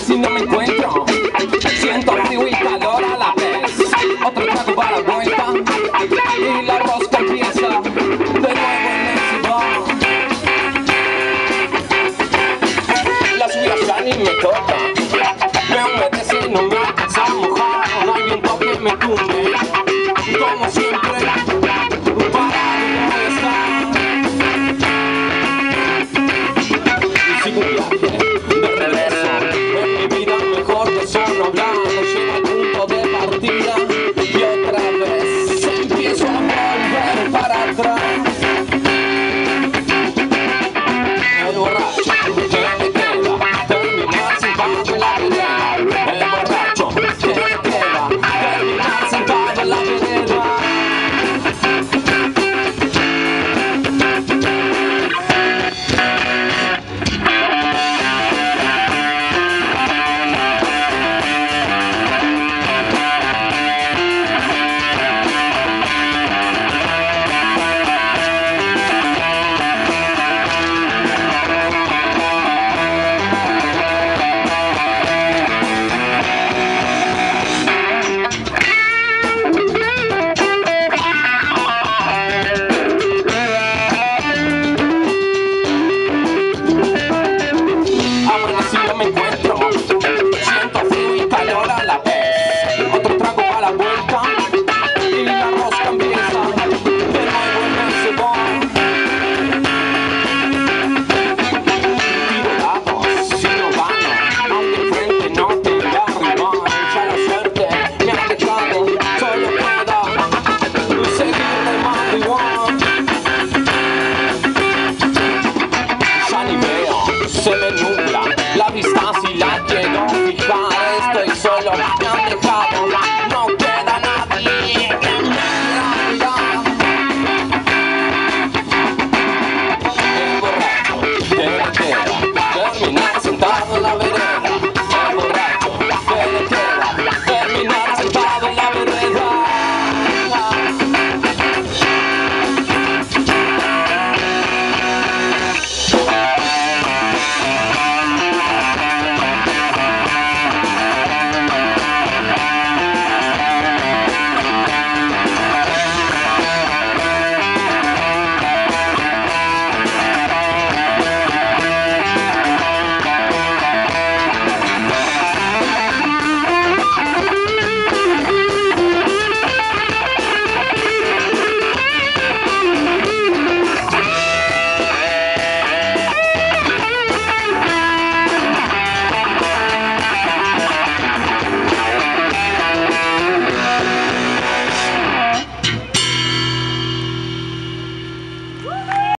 si no me encuentro. Siento frío y calor a la vez. Otro trago para la vuelta y la rosca empieza de nuevo en ese bar. La lluvia ya ni me toca, me humedece, no me alcanza a mojar. No hay viento que me tumbe, como siempre, parado no está. Y sigo un viaje de regreso, en mi vida mejor que solo hablar. Llego al punto de partida y otra vez empiezo a volver para atrás. El borracho que me queda, terminar sentado en la vereda. El borracho que me queda, terminar sentado en la vereda. Amanecido me encuentro, siento frío y calor a la vez. Otro trago para la vuelta y la rosca empieza de nuevo en ese bar. Tiro dados, si no gano, aunque enfrente no tenga rival. Ya la suerte me ha dejado, solo queda seguir remando igual. Ya ni veo, se me nubla la vista así la